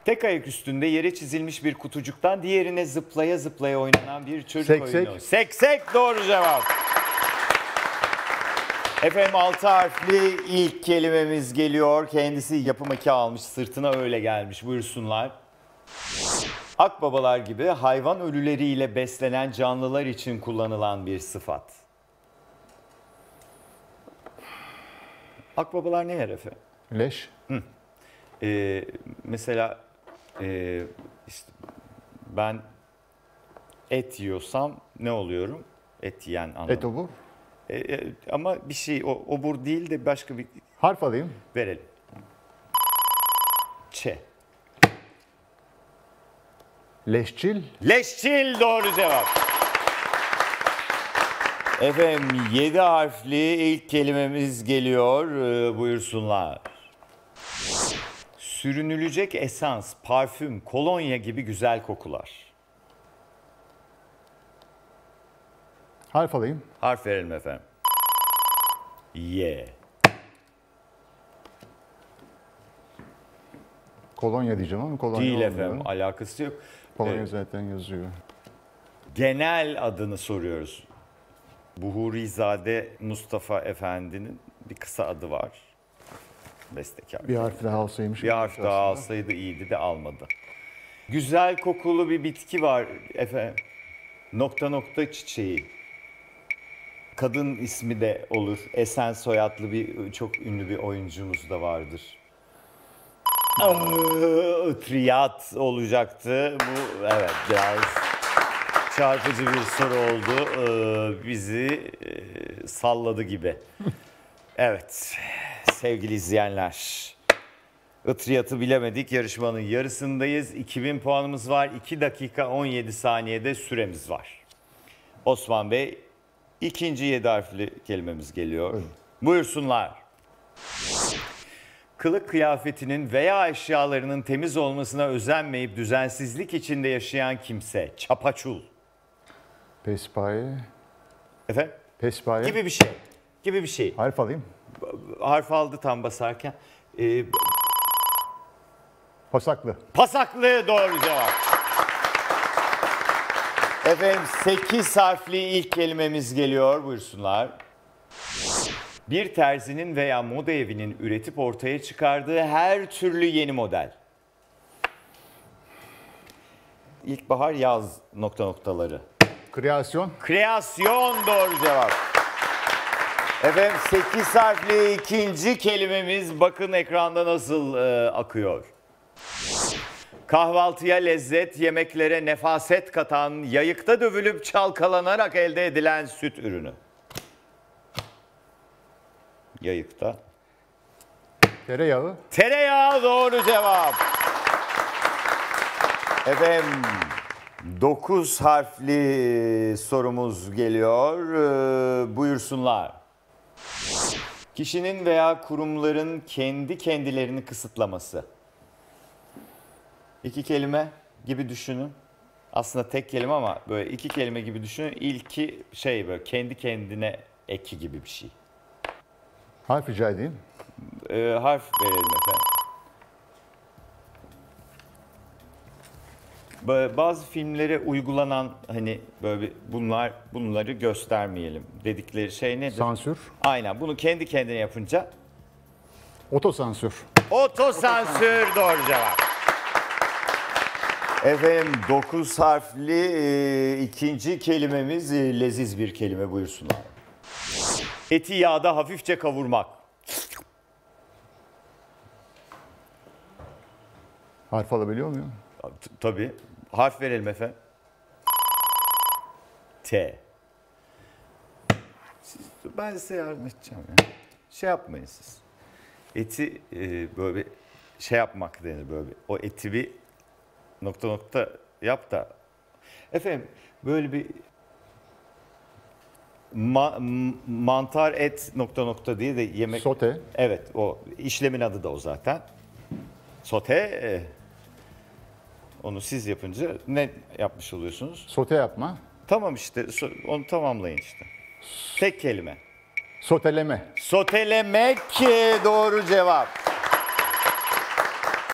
Tek ayak üstünde yere çizilmiş bir kutucuktan diğerine zıplaya zıplaya oynanan bir çocuk Seksek. oyunu. Seksek doğru cevap. Efendim 6 harfli ilk kelimemiz geliyor. Kendisi yapım eki almış, sırtına öyle gelmiş. Buyursunlar. Akbabalar gibi hayvan ölüleriyle beslenen canlılar için kullanılan bir sıfat. Akbabalar ne yer efendim? Leş. Mesela işte ben et yiyorsam ne oluyorum? Et yiyen anlamı. Etobur. Ama bir şey obur değil de başka bir Harf alayım. verelim. Ç. Leşçil. Leşçil doğru cevap. Efendim 7 harfli ilk kelimemiz geliyor. Buyursunlar. Sürünülecek esans, parfüm, kolonya gibi güzel kokular. Harf alayım. Harf verelim efendim. Y. Kolonya diyeceğim ama kolonya Değil olmuyor. efendim, alakası yok. Kolonya zaten yazıyor. Genel adını soruyoruz. Buhurizade Mustafa Efendi'nin bir kısa adı var. Bestekar. Bir harf daha alsaymış. Bir harf daha alsaydı iyiydi de almadı. Güzel kokulu bir bitki var efendim. Nokta nokta çiçeği. Kadın ismi de olur. Esen soyadlı bir çok ünlü bir oyuncumuz da vardır. Triyat olacaktı. Bu evet biraz çarpıcı bir soru oldu. Bizi salladı gibi. Evet sevgili izleyenler. Itriyatı bilemedik. Yarışmanın yarısındayız. 2000 puanımız var. 2 dakika 17 saniyede süremiz var. Osman Bey, ikinci 7 harfli kelimemiz geliyor. Buyurun. Buyursunlar. Kılık kıyafetinin veya eşyalarının temiz olmasına özenmeyip düzensizlik içinde yaşayan kimse. Çapaçul. Pespaye. Efendim? Pespaye. Gibi bir şey. Gibi bir şey. Harf alayım. Harf aldı tam basarken. Pasaklı. Pasaklı doğru cevap. Efendim 8 harfli ilk kelimemiz geliyor. Buyursunlar. Bir terzinin veya moda evinin üretip ortaya çıkardığı her türlü yeni model. İlkbahar yaz nokta noktaları. Kreasyon. Kreasyon doğru cevap. Efendim 8 harfli ikinci kelimemiz bakın ekranda nasıl akıyor. Kahvaltıya lezzet, yemeklere nefaset katan, yayıkta dövülüp çalkalanarak elde edilen süt ürünü. Yayıkta. Tereyağı. Tereyağı doğru cevap. Efendim 9 harfli sorumuz geliyor. Buyursunlar. Kişinin veya kurumların kendi kendilerini kısıtlaması. 2 kelime gibi düşünün. Aslında tek kelime ama böyle 2 kelime gibi düşünün. İlki şey böyle kendi kendine eki gibi bir şey. Harf rica edeyim. Harf verelim efendim. Böyle bazı filmlere uygulanan hani böyle bunları göstermeyelim dedikleri şey nedir? Sansür. Aynen bunu kendi kendine yapınca Otosansür. otosansür doğru cevap. Efendim 9 harfli ikinci kelimemiz leziz bir kelime buyursunlar. Eti yağda hafifçe kavurmak. Harf alabiliyor muyum? Tabii. Harf verelim efendim. T. Ben size yardım edeceğim ya. Şey yapmayın siz. Eti böyle bir şey yapmak denir böyle bir. O eti bir nokta nokta yap da. Efendim böyle bir mantar et nokta nokta diye de yemek. Sote. Evet o işlemin adı da o zaten. Sote. Onu siz yapınca ne yapmış oluyorsunuz? Sote yapma. Tamam işte onu tamamlayın işte. Tek kelime. Soteleme. Sotelemek doğru cevap.